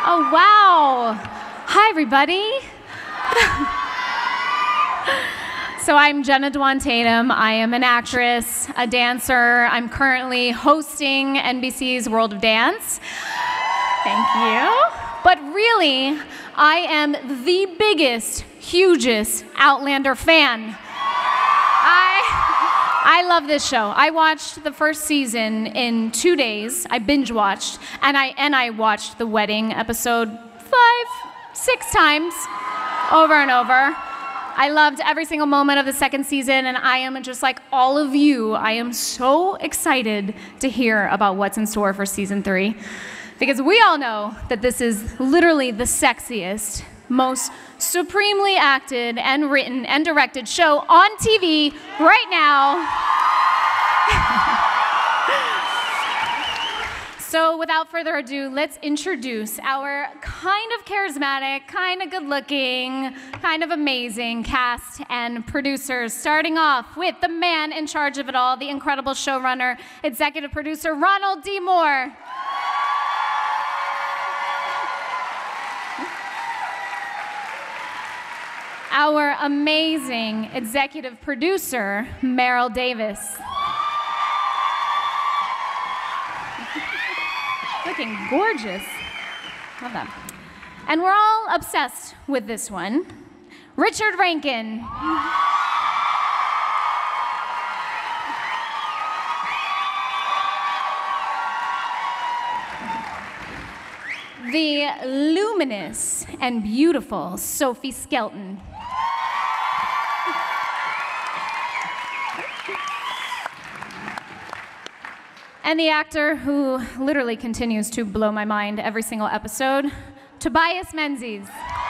Oh, wow. Hi, everybody. So I'm Jenna Tatum. I am an actress, a dancer. I'm currently hosting NBC's World of Dance. Thank you. But really, I am the biggest, hugest Outlander fan. I love this show. I watched the first season in 2 days. I binge watched, and I watched the wedding episode 5-6 times, over and over. I loved every single moment of the second season, and I am just like all of you. I am so excited to hear about what's in store for season 3, because we all know that this is literally the sexiest, most supremely acted and written and directed show on TV right now. So without further ado, let's introduce our kind of charismatic, kind of good-looking, kind of amazing cast and producers, starting off with the man in charge of it all, the incredible showrunner, executive producer, Ronald D. Moore. Our amazing executive producer, Maril Davis. Looking gorgeous. Love that. And we're all obsessed with this one, Richard Rankin. The luminous and beautiful Sophie Skelton. And the actor who literally continues to blow my mind every single episode, Tobias Menzies.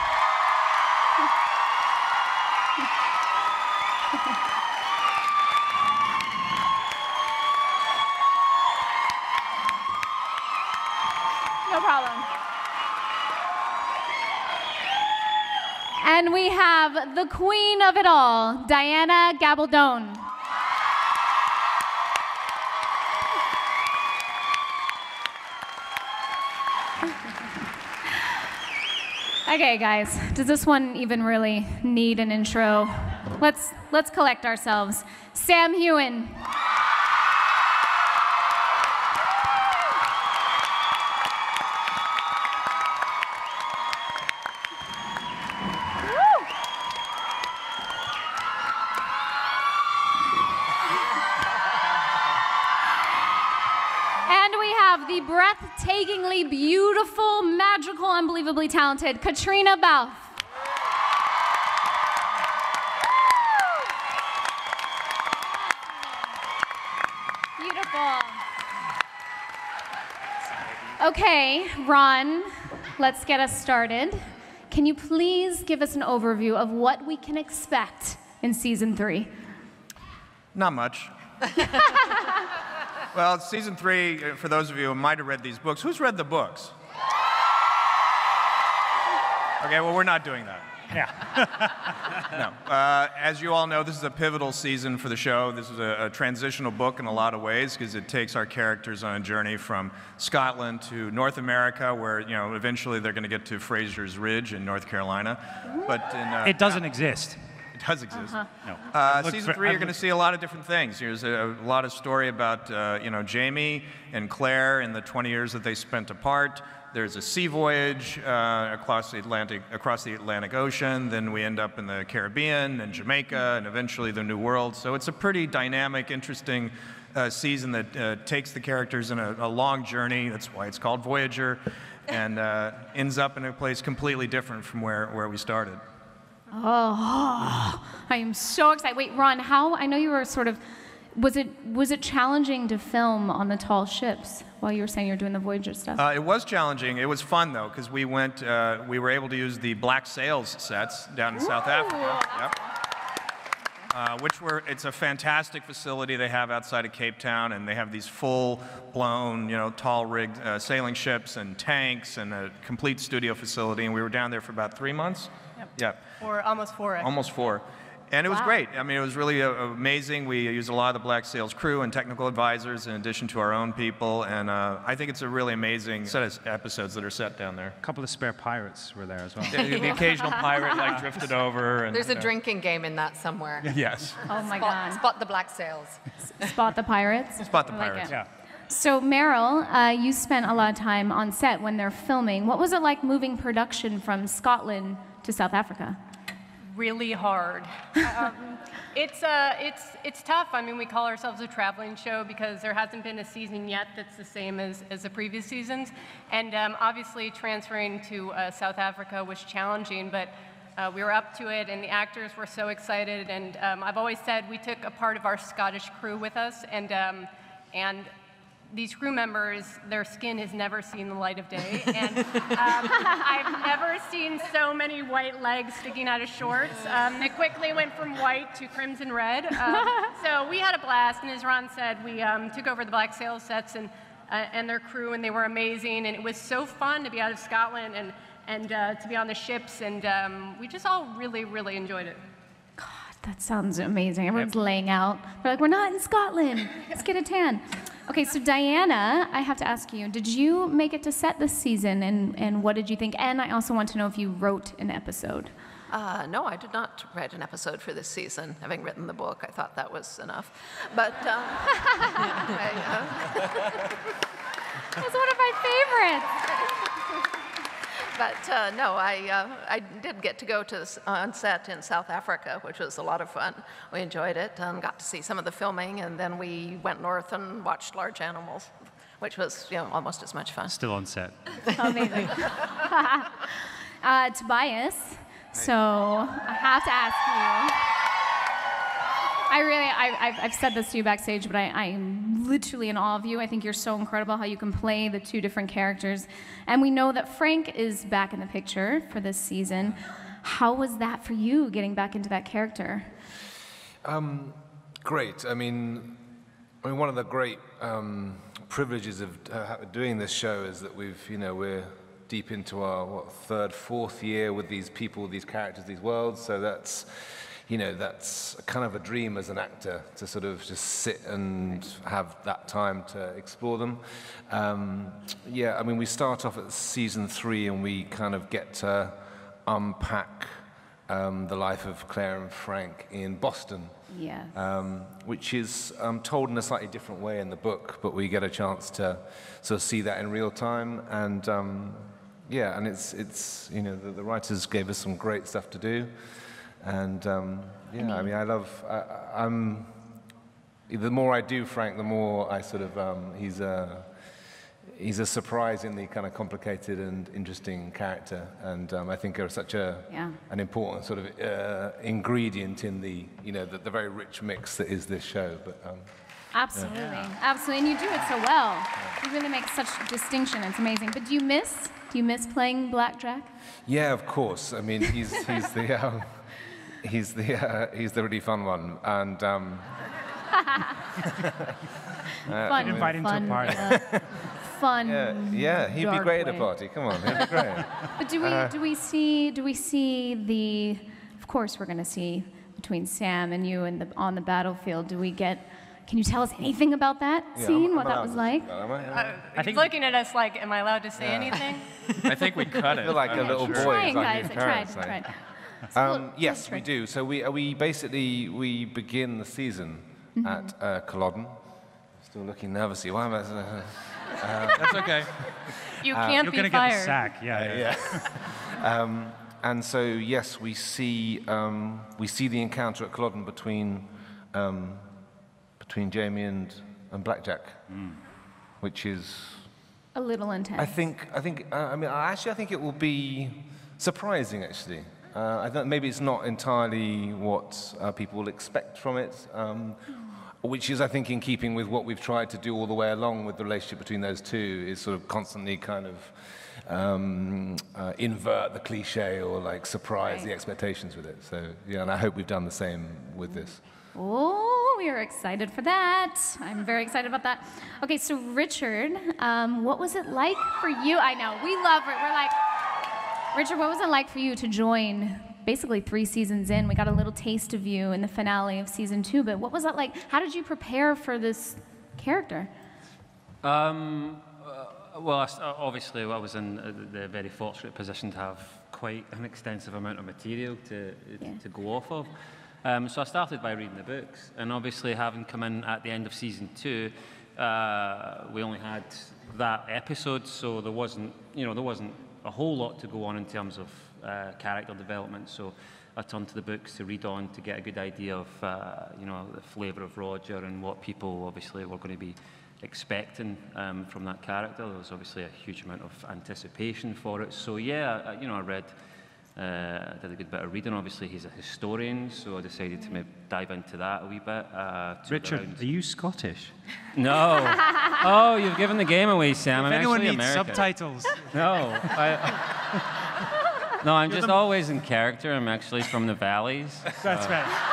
No problem. And we have the queen of it all, Gabaldon. Okay, guys, does this one even really need an intro? Let's collect ourselves. Sam Heughan. The breathtakingly beautiful, magical, unbelievably talented Caitriona Balfe. Beautiful. Okay, Ron, let's get us started. Can you please give us an overview of what we can expect in season 3? Not much. Well, season 3, for those of you who might have read these books, who's read the books? Okay, well, we're not doing that. Yeah. No. As you all know, this is a pivotal season for the show. This is a transitional book in a lot of ways, because it takes our characters on a journey from Scotland to North America, where, you know, eventually they're going to get to Fraser's Ridge in North Carolina. But it doesn't exist. It does exist. No. Season 3, you're going to see a lot of different things. There's a lot of story about Jamie and Claire and the 20 years that they spent apart. There's a sea voyage across the Atlantic Ocean. Then we end up in the Caribbean and Jamaica and eventually the New World. So it's a pretty dynamic, interesting season that takes the characters in a long journey. That's why it's called Voyager, and ends up in a place completely different from where we started. Oh, I am so excited. Wait, Ron, I know you were sort of, was it challenging to film on the tall ships while you were saying you're doing the Voyager stuff? It was challenging. It was fun, though, because we were able to use the Black Sails sets down in South Africa. Yep. It's a fantastic facility they have outside of Cape Town, and they have these full-blown, tall-rigged sailing ships and tanks and a complete studio facility, and we were down there for about 3 months. Yep. Yeah. Or almost 4. Almost 4. And it was Wow. great. I mean, it was really amazing. We used a lot of the Black Sails crew and technical advisors in addition to our own people. And I think it's a really amazing set of episodes that are set down there. A couple of spare pirates were there as well. The occasional pirate like drifted over. And, There's a drinking game in that somewhere. Yes. Oh my God. Spot the black sails. Spot the pirates. Spot the I like pirates. it. Yeah. So Maril, you spent a lot of time on set when they're filming. What was it like moving production from Scotland to South Africa? Really hard. It's tough. I mean, we call ourselves a traveling show because there hasn't been a season yet that's the same as the previous seasons. And obviously transferring to South Africa was challenging, but we were up to it and the actors were so excited. And I've always said we took a part of our Scottish crew with us, and these crew members, their skin has never seen the light of day, and I've never seen so many white legs sticking out of shorts. It quickly went from white to crimson red. So we had a blast, and as Ron said, we took over the Black Sails sets and their crew, and they were amazing, and it was so fun to be out of Scotland and to be on the ships, and we just all really, really enjoyed it. That sounds amazing. Everyone's laying out. They're like, we're not in Scotland. Let's get a tan. Okay, so Diana, I have to ask you, did you make it to set this season, and what did you think? And I also want to know if you wrote an episode. No, I did not write an episode for this season. Having written the book, I thought that was enough. But That's one of my favorites. But no, I did get to go to on set in South Africa, which was a lot of fun. We enjoyed it and got to see some of the filming, and then we went north and watched large animals, which was almost as much fun. Still on set. Amazing. Tobias, so I have to ask you. I've said this to you backstage, but I'm literally in awe of you. I think you're so incredible how you can play the two different characters. And we know that Frank is back in the picture for this season. How was that for you, getting back into that character? Great. I mean, one of the great privileges of doing this show is that we're deep into our third, fourth year with these people, these characters, these worlds. So that's kind of a dream as an actor, to sort of just sit and have that time to explore them. Yeah, I mean, we start off at season 3 and we kind of get to unpack the life of Claire and Frank in Boston. Yes. Which is told in a slightly different way in the book, but we get a chance to sort of see that in real time. And yeah, and it's the writers gave us some great stuff to do. And yeah, I mean, I'm the more I do Frank, the more I sort of he's a surprisingly kind of complicated and interesting character, and I think are such an important sort of ingredient in the the very rich mix that is this show. But absolutely, absolutely, and you do it so well. You really make such distinction. It's amazing. But do you miss playing Blackjack? Yeah, of course. I mean, he's the really fun one, and Fun, invite him to a party. Fun. yeah, he'd be dark great way. at a party. Come on, he'd be great. But do we see the? Of course, we're going to see between Sam and you and on the battlefield. Can you tell us anything about that scene? What that was like? I think looking at us like, am I allowed to say anything? I think we cut it. I feel like a little boy. Trying, like guys. his I parents, tried. Yes, we do. So we basically begin the season at Culloden. Still looking nervously. Why am I? That's okay. You can't You're be going to get the fired. sack. Yeah. And so yes, we see the encounter at Culloden between Jamie and Blackjack, which is A little intense. I think it will be surprising, actually. I think maybe it's not entirely what people will expect from it, which is, I think, in keeping with what we've tried to do all the way along with the relationship between those two, is sort of constantly kind of invert the cliche or like surprise the expectations with it. So yeah, and I hope we've done the same with this. Oh, we are excited for that. I'm very excited about that. Okay, so Richard, what was it like for you? I know, we love it. We're like, Richard, what was it like for you to join basically 3 seasons in. We got a little taste of you in the finale of season 2, but what was that like? How did you prepare for this character? Well, obviously, I was in the very fortunate position to have quite an extensive amount of material to go off of. So I started by reading the books, and obviously, having come in at the end of season 2, we only had that episode, so there wasn't a whole lot to go on in terms of character development. So I turned to the books to read on to get a good idea of the flavour of Roger and what people obviously were going to be expecting from that character. There was obviously a huge amount of anticipation for it. So yeah, I read. I did a good bit of reading. Obviously, he's a historian, so I decided to maybe dive into that a wee bit. Richard, are you Scottish? No. Oh, you've given the game away, Sam. I'm anyone actually needs American. subtitles. No. No, I'm just always in character. I'm actually from the valleys. That's right.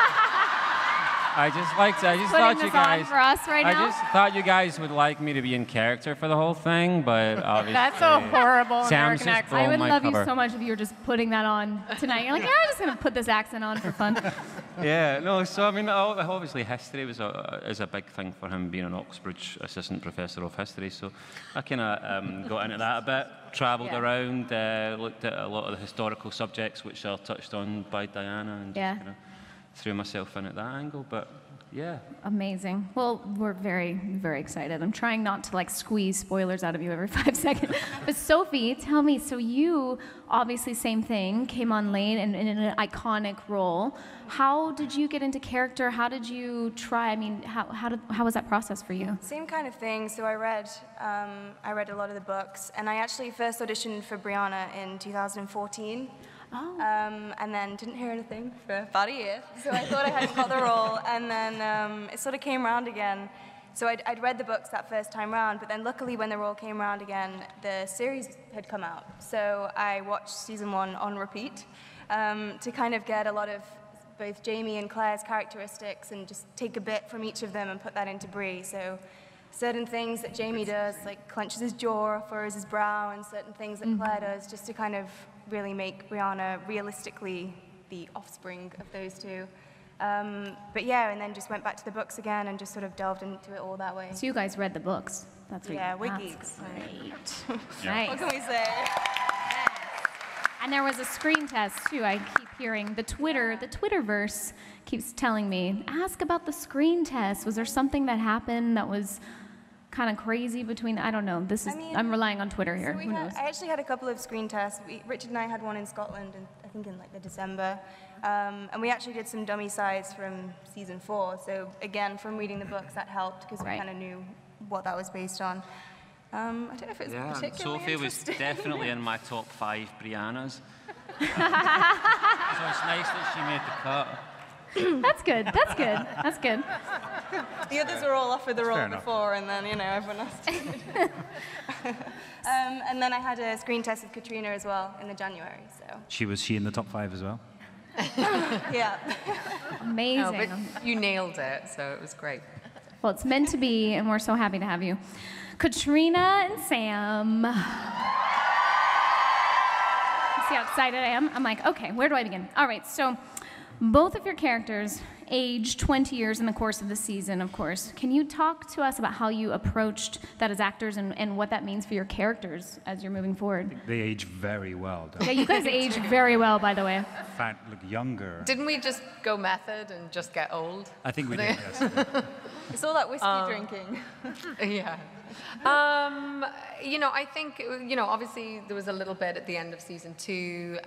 I just Putting thought this you guys. on for us right now? I just thought you guys would like me to be in character for the whole thing, but obviously. That's a horrible Sam's American just accent. blown I would my love cover. you so much if you were just putting that on tonight. You're like, yeah, I'm just going to put this accent on for fun. Yeah, no, so I mean, obviously history is a big thing for him, being an Oxbridge assistant professor of history, so I kind of got into that a bit, travelled around, looked at a lot of the historical subjects which are touched on by Diana, and just kind of threw myself in at that angle, but yeah. Amazing. Well, we're very, very excited. I'm trying not to like squeeze spoilers out of you every 5 seconds. But Sophie, tell me, so you, obviously same thing, came on late and in an iconic role. How did you get into character? How did you try? I mean, how was that process for you? Same kind of thing. So I read a lot of the books, and I actually first auditioned for Brianna in 2014. Oh. And then didn't hear anything for about a year, so I thought I hadn't got the role, and then it sort of came round again. So I'd read the books that first time round, but then luckily when the role came round again, the series had come out. So I watched season 1 on repeat to kind of get a lot of both Jamie and Claire's characteristics and just take a bit from each of them and put that into Brie. So certain things that Jamie does, like clenches his jaw, furrows his brow, and certain things that Claire does, just to kind of really make Brianna realistically the offspring of those two. But yeah, and then just went back to the books again and just sort of delved into it all that way. So you guys read the books. That's we're that's geeks. Great. What Nice. can we say? And there was a screen test too. I keep hearing the Twitterverse keeps telling me, ask about the screen test. Was there something that happened that was kind of crazy between? I don't know. I'm relying on Twitter here. So Who knows? I actually had a couple of screen tests. Richard and I had one in Scotland, I think in like the December. And we actually did some dummy sides from season 4. So again, from reading the books, that helped because we kind of knew what that was based on. I don't know if it's particularly Sophie was interesting. definitely in my top 5 Briannas. So it's nice that she made the cut. That's good. That's good. That's good. The others were all offered the role before, and then, everyone else did. And then I had a screen test with Caitriona as well in the January, so. Was she in the top 5 as well? Yeah. Amazing. No, but you nailed it, so it was great. Well, it's meant to be, and we're so happy to have you. Caitriona and Sam. You see how excited I am? I'm like, okay, where do I begin? All right, so both of your characters age 20 years in the course of the season, of course. Can you talk to us about how you approached that as actors and what that means for your characters as you're moving forward? They age very well. Yeah, you guys age very well, by the way. In fact, look younger. Didn't we just go method and just get old? I think we did, yes. It's all that whiskey drinking. Yeah. I think, obviously there was a little bit at the end of season 2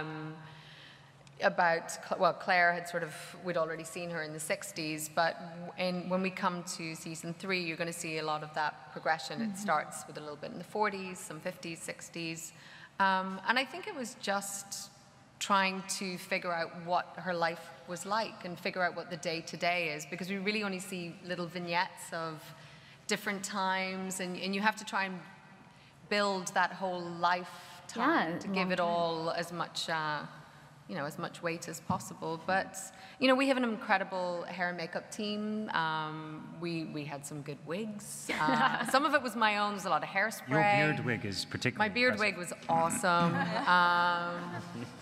about, Claire had we'd already seen her in the 60s, but when we come to season 3, you're going to see a lot of that progression. It starts with a little bit in the 40s, some 50s, 60s. And I think it was just trying to figure out what her life was like and figure out what the day-to-day is, because we really only see little vignettes of different times, and you have to try and build that whole lifetime to give it all as much as much weight as possible. But we have an incredible hair and makeup team. We had some good wigs. Some of it was my own. There's a lot of hairspray. Your beard wig is particularly My beard impressive. wig was awesome.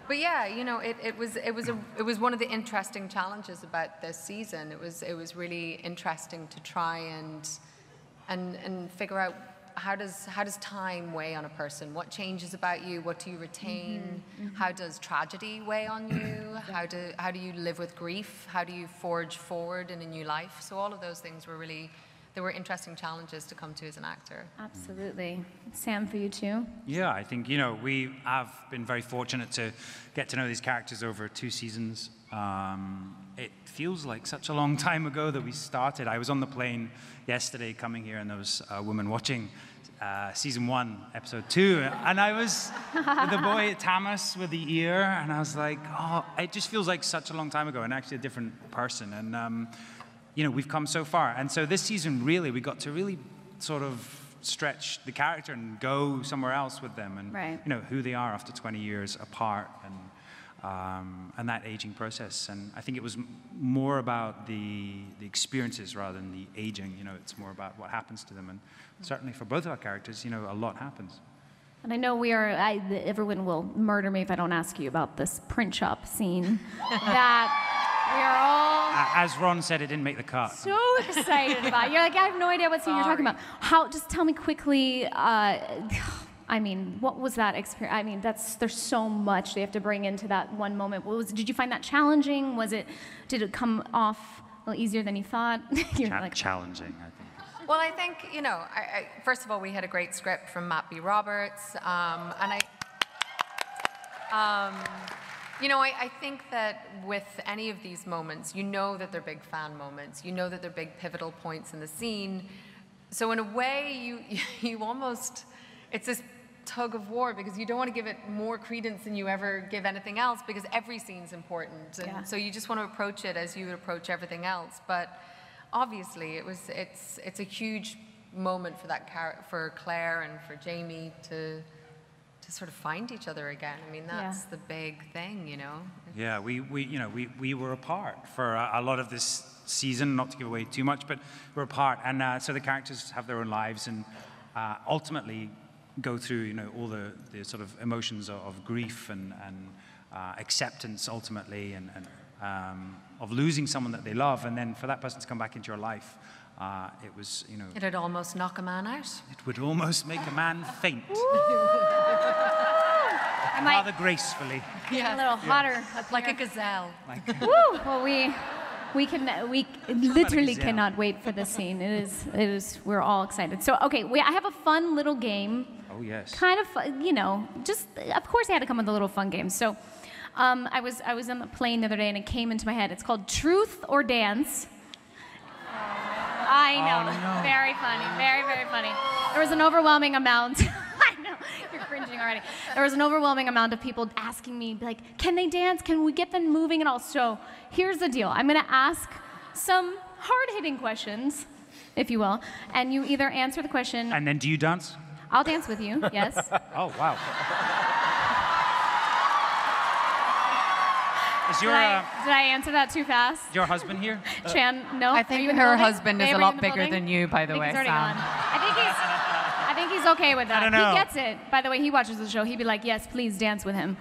But yeah, you know, it was one of the interesting challenges about this season. It was really interesting to try and figure out how does time weigh on a person? What changes about you? What do you retain? How does tragedy weigh on you? How do you live with grief? How do you forge forward in a new life? So all of those things were really, they were interesting challenges to come to as an actor. Absolutely. Sam, for you too? Yeah, I think, you know, we have been very fortunate to get to know these characters over 2 seasons. It feels like such a long time ago that we started. I was on the plane yesterday coming here, and there was a woman watching season 1, episode 2, and I was with the boy Tamas with the ear, and I was like, oh, it just feels like such a long time ago, and actually a different person. And you know, we've come so far, and so this season really we got to really sort of stretch the character and go somewhere else with them, and you know who they are after 20 years apart, and that aging process. And I think it was more about the experiences rather than the aging. You know, it's more about what happens to them, and certainly for both of our characters, you know, a lot happens. And I know everyone will murder me if I don't ask you about this print shop scene that we are all... As Ron said, it didn't make the cut. So excited about. You're like, I have no idea what scene you're talking about. Just tell me quickly, I mean, what was that experience? I mean, there's so much they have to bring into that one moment. Did you find that challenging? Did it come off a little easier than you thought? Challenging, I think. Well, I think, you know, first of all, we had a great script from Matt B. Roberts, and you know, I think that with any of these moments, you know that they're big fan moments. You know that they're big pivotal points in the scene. So in a way, you almost, it's this tug of war, because you don't want to give it more credence than you ever give anything else, because every scene's important. And so you just want to approach it as you would approach everything else. But obviously, it's a huge moment for Claire and for Jamie to sort of find each other again. I mean, that's the big thing, you know. Yeah, we were apart for a lot of this season, not to give away too much, but we're apart, and so the characters have their own lives, and ultimately go through, you know, all the sort of emotions of grief and acceptance ultimately, and of losing someone that they love, and then for that person to come back into your life, it was, you know... It'd almost knock a man out. It would almost make a man faint. Rather gracefully. Yeah, a little hotter. Like a gazelle. Woo! Well, we literally cannot wait for this scene. It is. We're all excited. So, okay, I have a fun little game. Oh yes. Kind of, you know, just of course I had to come with a little fun game. So, I was on the plane the other day and it came into my head. It's called Truth or Dance. I know. Oh, no. Very funny. Very, very funny. There was an overwhelming amount. I know. You're cringing already. There was an overwhelming amount of people asking me, like, can they dance? Can we get them moving and all? So here's the deal. I'm going to ask some hard-hitting questions, if you will, and you either answer the question. And then do you dance? I'll dance with you, yes. Oh, wow. Did I answer that too fast? Your husband here? Chan, no? I think her husband is a lot bigger than you, by the way, Sam. I think he's okay with that. I don't know. He gets it. By the way, he watches the show. He'd be like, yes, please dance with him.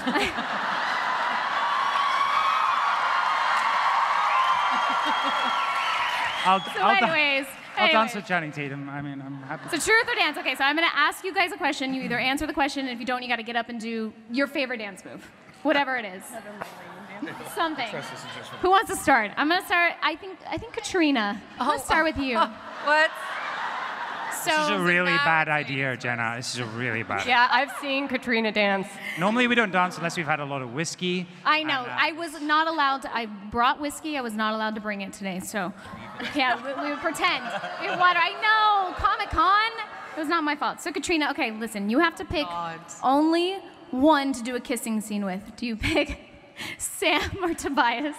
I'll dance with Channing Tatum. I mean, I'm happy. So truth or dance? Okay, so I'm going to ask you guys a question. You either answer the question, and if you don't, you got to get up and do your favorite dance move. Whatever it is. Something. Who wants to start? I'm going to start, I think Caitriona. I'll start with you. What? This is a really bad idea, Jenna. This is a really bad Yeah, I've seen Caitriona dance. Normally we don't dance unless we've had a lot of whiskey. I know. I was not allowed to. I brought whiskey. I was not allowed to bring it today. So, yeah, we would pretend. We would water. I know. Comic-Con. It was not my fault. So, Caitriona, okay, listen. You have to pick only one to do a kissing scene with. Do you pick Sam or Tobias?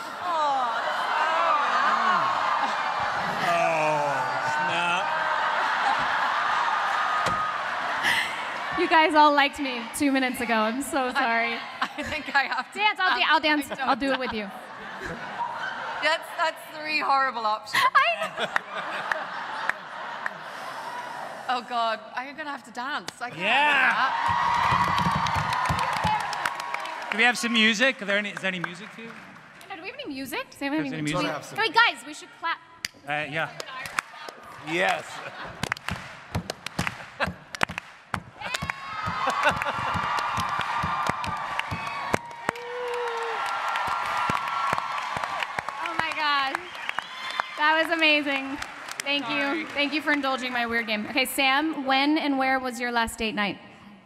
You guys all liked me 2 minutes ago. I'm so sorry. I think I have to dance. I'll dance. I'll do it with you. That's 3 horrible options. Oh God, I'm gonna have to dance. I can't do that. Do we have some music? Is there any music for you? Do we have any music? Does anyone have any music? Wait, guys, we should clap. Yeah. Yes. Oh my God. That was amazing. Thank you. Thank you for indulging my weird game. Okay, Sam, when and where was your last date night?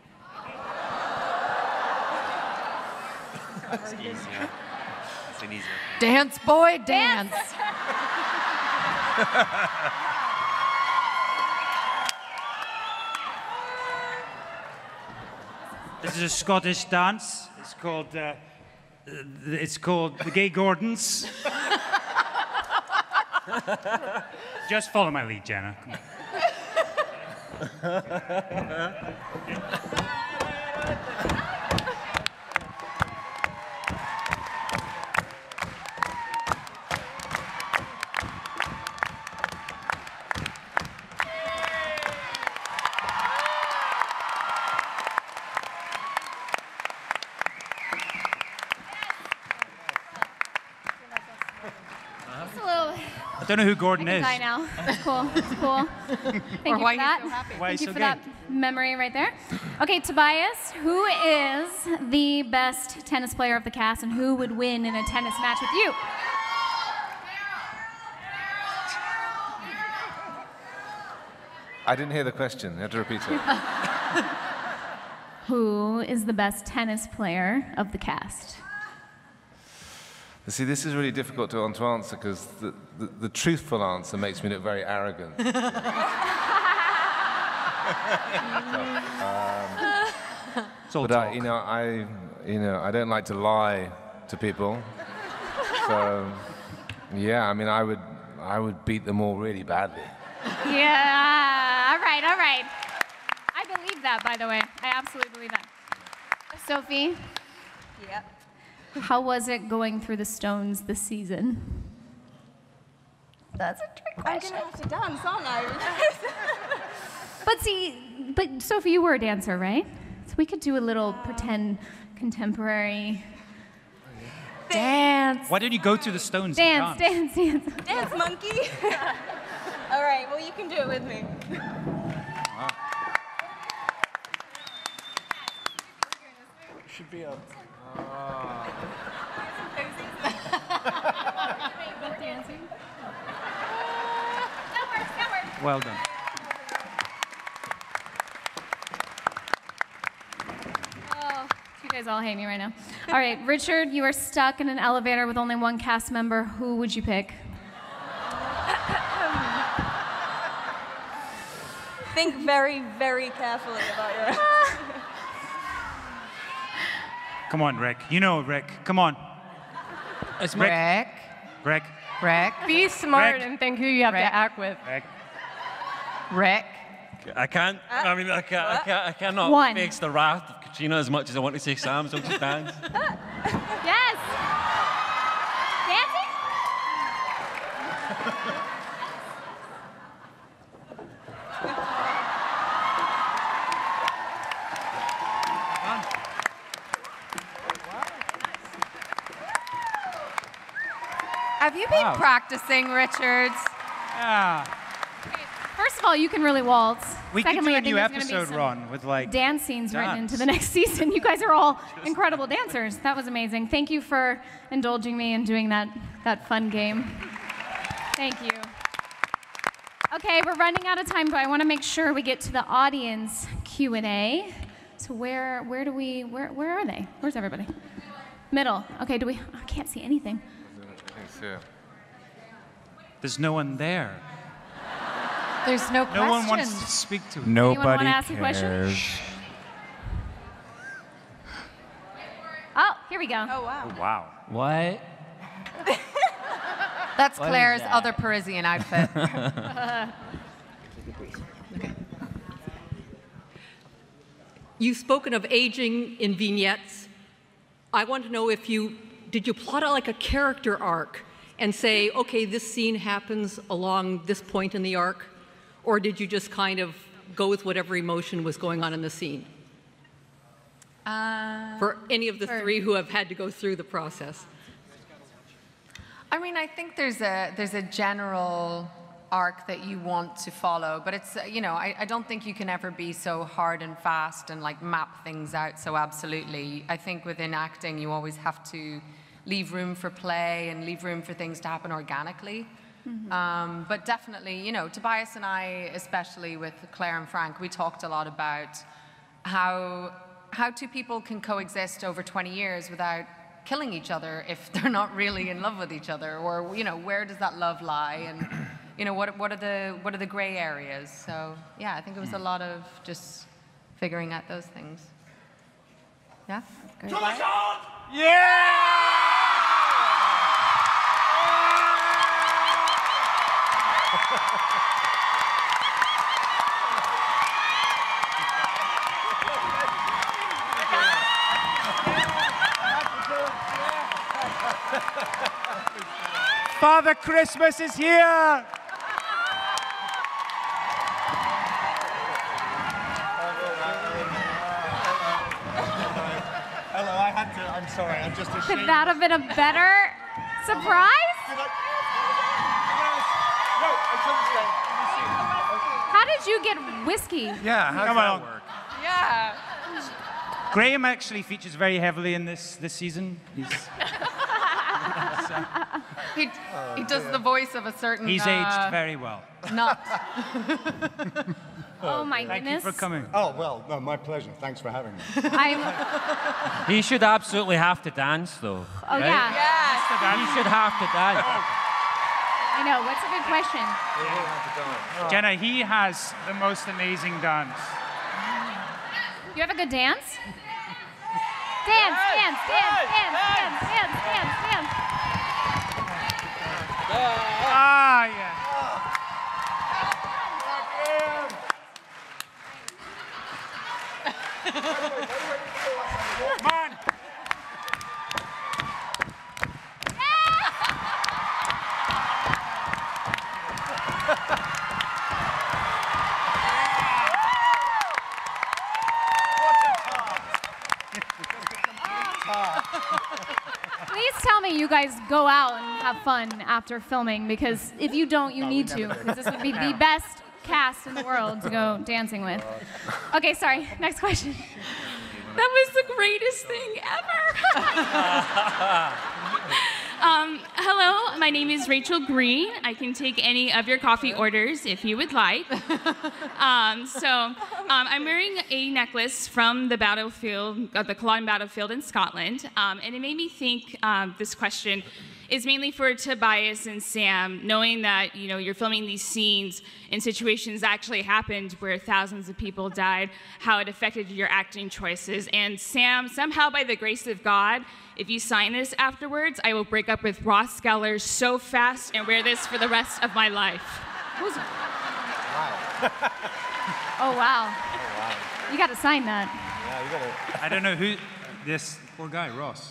It's easier. It's an easier. Dance, boy, dance. This is a Scottish dance. It's called the Gay Gordons. Just follow my lead, Jenna. Come on. I don't know who Gordon is. I know. It's cool. It's cool. Thank you for that. Thank you for that memory right there. Okay, Tobias, who is the best tennis player of the cast, and who would win in a tennis match with you? I didn't hear the question. You have to repeat it. Who is the best tennis player of the cast? See, this is really difficult to answer because the truthful answer makes me look very arrogant. But I don't like to lie to people. So, yeah, I mean, I would beat them all really badly. Yeah. All right. All right. I believe that, by the way. I absolutely believe that. Sophie. Yep. How was it going through the stones this season? That's a trick question. I'm going to have to dance, aren't I? But Sophie, you were a dancer, right? So we could do a little pretend contemporary dance. Why don't you go through the stones dance, and dance. Dance, monkey. All right, well, you can do it with me. Should be a... Well done. Oh, you guys all hate me right now. All right, Richard, you are stuck in an elevator with only one cast member. Who would you pick? Think very, very carefully about your... Come on, Rick. You know Rick. Come on. It's Rick. Rick. Rick. Be smart Rick. and think who you have Rick. to act with. Rick. Rick. I can't. I mean, I cannot One. face the wrath of Caitriona as much as I want to say Sam, so I'll just dance. Yes. Dancing? Have you been practicing, Richards? Yeah. First of all, you can really waltz. We Secondly, could do a I new think there's gonna be episode, some Ron, with like dance scenes written dance. into the next season. You guys are all incredible dancers. That was amazing. Thank you for indulging me and doing that fun game. Thank you. Okay, we're running out of time, but I want to make sure we get to the audience Q&A. So where are they? Where's everybody? Middle. Okay, I can't see anything. There's no one there. There's no question. No one wants to speak to him. Anyone want to ask a question? Oh, here we go. Oh, wow. Oh, wow. What? That's What is Claire's that? other Parisian outfit. You've spoken of aging in vignettes. I want to know if did you plot out like a character arc and say, okay, this scene happens along this point in the arc? Or did you just kind of go with whatever emotion was going on in the scene? For any of the three who have had to go through the process? I mean, I think there's a general arc that you want to follow, but it's, you know, I don't think you can ever be so hard and fast and like map things out so absolutely. I think within acting you always have to leave room for play and leave room for things to happen organically. But definitely, you know, Tobias and I, especially with Claire and Frank, we talked a lot about how two people can coexist over 20 years without killing each other if they're not really in love with each other, or, you know, where does that love lie, and, you know, what are the gray areas? So yeah, I think it was a lot of just figuring out those things. Yeah. Yeah! Father Christmas is here! Hello, I had to, I'm sorry, I'm just ashamed. Could that have been a better surprise? No, I How did you get whiskey? Yeah, how does Come that on. work? Yeah. Graham actually features very heavily in this season. He does the voice of a certain... He's aged very well. Nut. Oh my Thank goodness. you for coming. Oh, well, no, my pleasure. Thanks for having me. He should absolutely have to dance, though. Oh, right? yeah. He should have to dance. I know. What's a good question? Jenna, he has the most amazing dance. You have a good dance? Dance, dance, dance, dance, dance, dance, dance, dance. Ah, yeah. Come on. Please tell me you guys go out and have fun after filming, because if you don't, you need to, because this would be the best cast in the world to go dancing with. Okay, sorry. Next question. That was the greatest thing ever. Hello, my name is Rachel Green. I can take any of your coffee orders if you would like. I'm wearing a necklace from the battlefield, the Culloden battlefield in Scotland, and it made me think this question is mainly for Tobias and Sam, knowing that, you know, you're filming these scenes in situations that actually happened where thousands of people died, how it affected your acting choices. And Sam, somehow by the grace of God, if you sign this afterwards, I will break up with Ross Geller so fast and wear this for the rest of my life. Oh, wow. You got to sign that. Yeah, you gotta... I don't know who, this poor guy, Ross.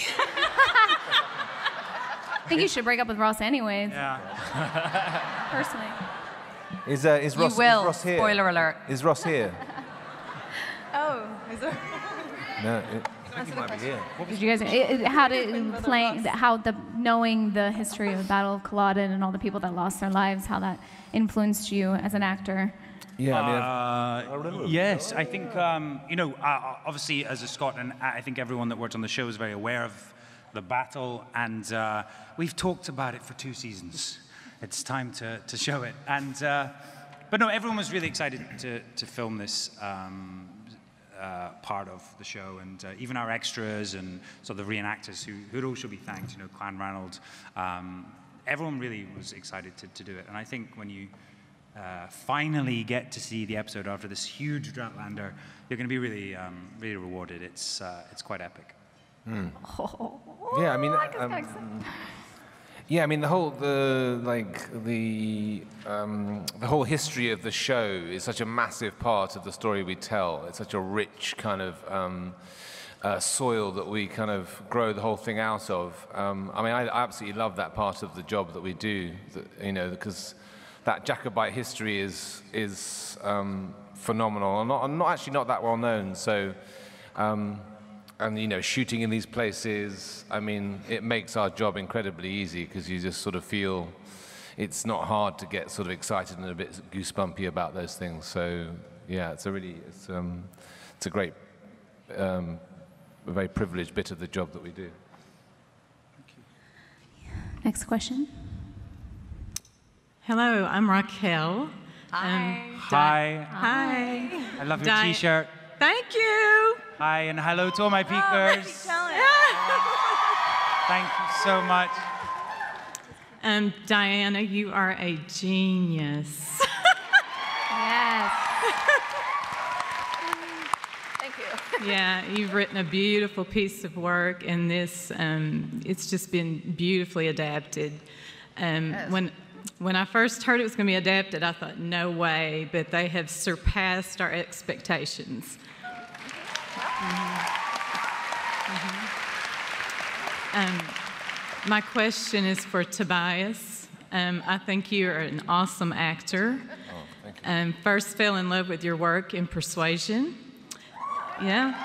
I think you should break up with Ross anyways. Yeah. Personally. Is Ross, You will. Is Ross here? Spoiler alert. Is Ross here? Oh, is there? No, I think he might be here. Did you guys? How did playing? How the knowing the history of the Battle of Culloden and all the people that lost their lives, how that influenced you as an actor? Yeah, I mean, yes, I think, you know, obviously as a Scot, and I think everyone that worked on the show is very aware of the battle, and we've talked about it for 2 seasons. It's time to show it. And, but no, everyone was really excited to film this part of the show, and even our extras and sort of the reenactors who'd all should be thanked, you know, Clan Ronald. Everyone really was excited to do it. And I think when you finally get to see the episode after this huge Outlander, you're going to be really, really rewarded. It's quite epic. Hmm. Yeah, I mean, yeah, I mean the whole history of the show is such a massive part of the story we tell. It's such a rich kind of soil that we kind of grow the whole thing out of. I mean, I absolutely love that part of the job that we do. You know, because that Jacobite history is phenomenal and not actually not that well known. So And, you know, shooting in these places, I mean, it makes our job incredibly easy because you just sort of feel it's not hard to get sort of excited and a bit goosebumpy about those things. So, yeah, it's a great, a very privileged bit of the job that we do. Next question. Hello, I'm Raquel. Hi. Hi. Hi. I love your T-shirt. Thank you. Hi, and hello to all my peakers. Thank you so much. Diana, you are a genius. Yes. Thank you. Yeah, you've written a beautiful piece of work, and this, it's just been beautifully adapted. Yes. When I first heard it was going to be adapted, I thought, no way, but they have surpassed our expectations. My question is for Tobias. I think you're an awesome actor. Oh, thank you. First fell in love with your work in Persuasion. Yeah.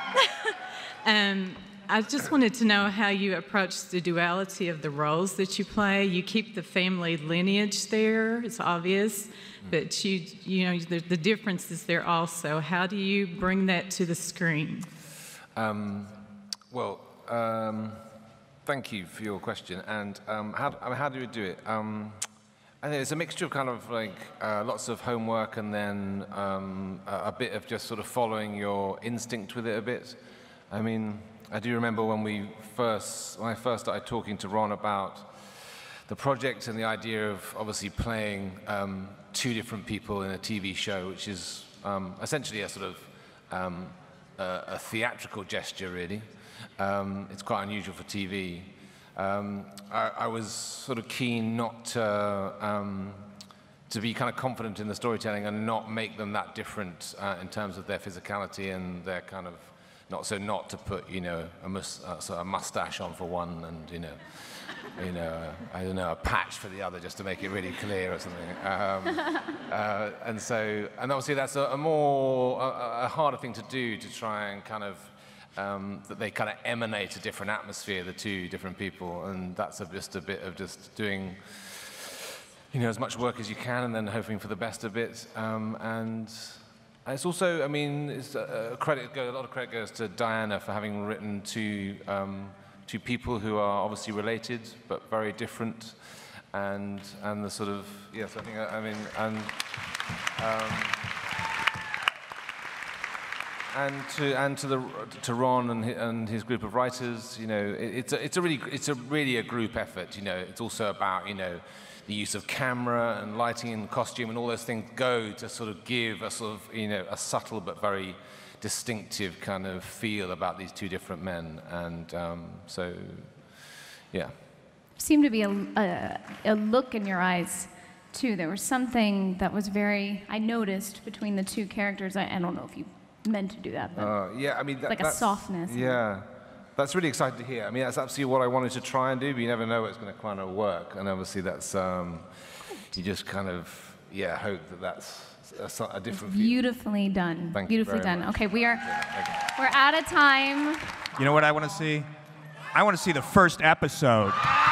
I just wanted to know how you approach the duality of the roles that you play. You keep the family lineage there, it's obvious, but you know, the difference is there also. How do you bring that to the screen? Thank you for your question. And how do we do it? I think it's a mixture of kind of like lots of homework and then a bit of just sort of following your instinct with it a bit. I mean, I do remember when I first started talking to Ron about the project and the idea of obviously playing two different people in a TV show, which is essentially a sort of a theatrical gesture, really. It's quite unusual for TV. I was sort of keen not to be kind of confident in the storytelling and not make them that different in terms of their physicality and their kind of not to put, you know, a mustache on for one and, I don't know, a patch for the other just to make it really clear or something. And obviously that's a harder thing to do, to try and kind of, that they kind of emanate a different atmosphere, the two different people, and that's just a bit of just doing, as much work as you can and then hoping for the best of it. And it's also, I mean, a lot of credit goes to Diana for having written two people who are obviously related but very different, and the sort of, yes, I think, I mean, and to Ron and his group of writers, it's really a group effort. It's also about the use of camera and lighting and costume and all those things go to sort of give a sort of a subtle but very distinctive kind of feel about these two different men, and so yeah. There seemed to be a look in your eyes too. There was something that was I noticed between the two characters. I don't know if you meant to do that, but yeah, I mean, that's a softness. Yeah, that's really exciting to hear. I mean, that's absolutely what I wanted to try and do, but you never know it's going to kind of work. And obviously, that's you just kind of hope that that's a different view. Beautifully done. Thank Beautifully you very done. much. Okay, we're out of time. You know what I want to see? I want to see the first episode.